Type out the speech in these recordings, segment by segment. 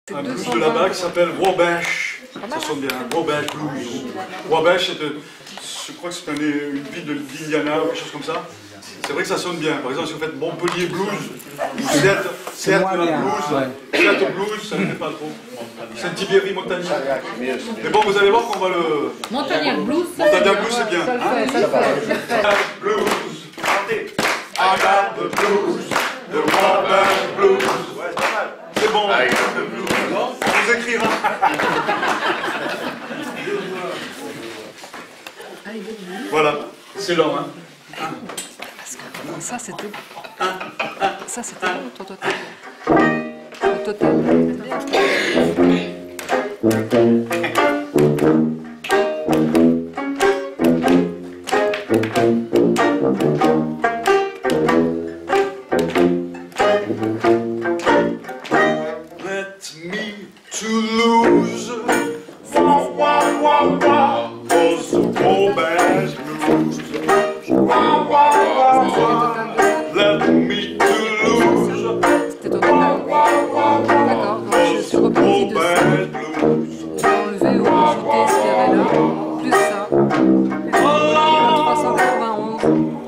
Un blues de là-bas qui s'appelle Wabash. Ça sonne bien, Wabash Blues. Wabash, je crois que c'est une ville de l'Indiana ou quelque chose comme ça. C'est vrai que ça sonne bien. Par exemple, si vous faites Montpellier Blues, ou Seattle Blues, ça ne fait pas trop. Saint-Tibéry Montagnier. Mais bon, vous allez voir qu'on va le... Montagnier Blues. Montagnier Blues, c'est bien. Ça le fait. Blues. I got the blues. The Wabash Blues. C'est bon. On vous écrira. Voilà, c'est lent, hein. Ça c'était bon, ton total. Le total, c'est bien. Let me to lose. Wah, wah, wah, wah. Was the Wabash Blues. Wah, wah, wah, wah. Let me to lose. C'était ton total. D'accord, donc je suis reparti de ça. Je vais enlever ou rajouter ce qu'il y avait là, plus ça. Plus 391.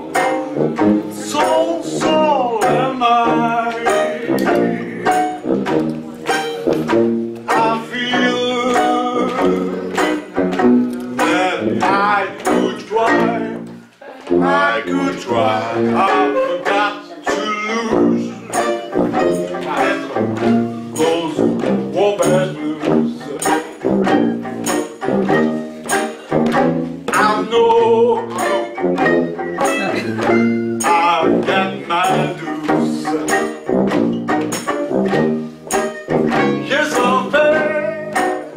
So am I. I feel that I could try, I forgot to lose those Wabash Blues. I know I got my dues. Yes, I'll pay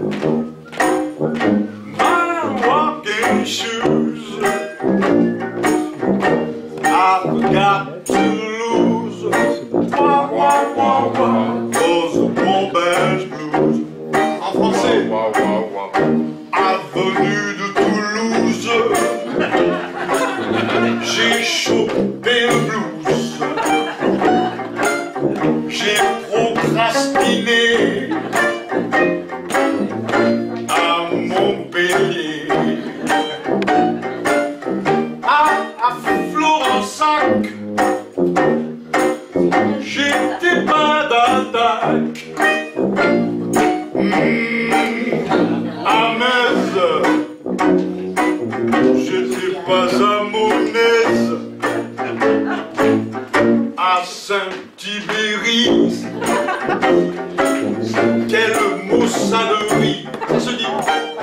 my walking shoes. I forgot to lose wah, wah, wah, wah, those Wabash Blues. En français, avenue de Toulouse, j'ai chopé le blues. J'ai procrastiné à Montpellier. À Florensac, j'étais pas d'attaque. À Metz, j'étais pas à mon aise. À Saint-Tibéry, quelle maussaderie, ça se dit.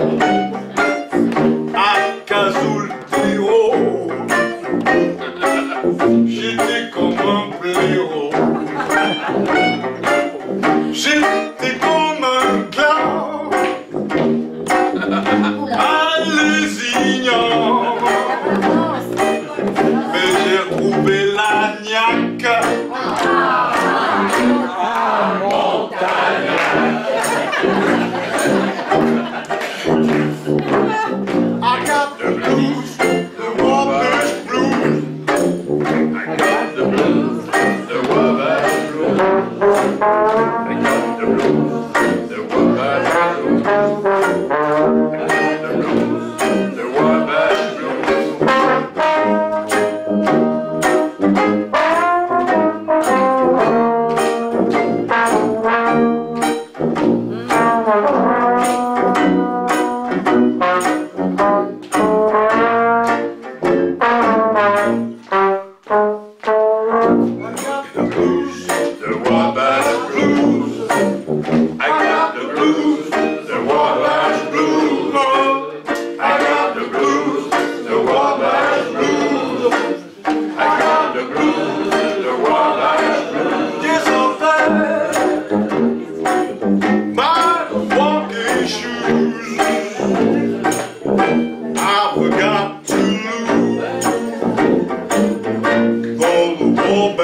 À Cazoultéro, j'étais comme un blaireau. J'étais comme un clown à Lézignan. Mais j'ai retrouvé la niaque à Montagnac. I got the blues, the Wabash Blues. I got the blues, the Wabash Blues. I got the blues, the Wabash Blues. I got the blues, the Wabash Blues. The blues, the Wabash Blues. I got the blues, the Wabash Blues. I got the blues, the Wabash Blues. I got the blues, the Wabash Blues. Yes, I'll find my walking shoes. I forgot to lose for the Wabash.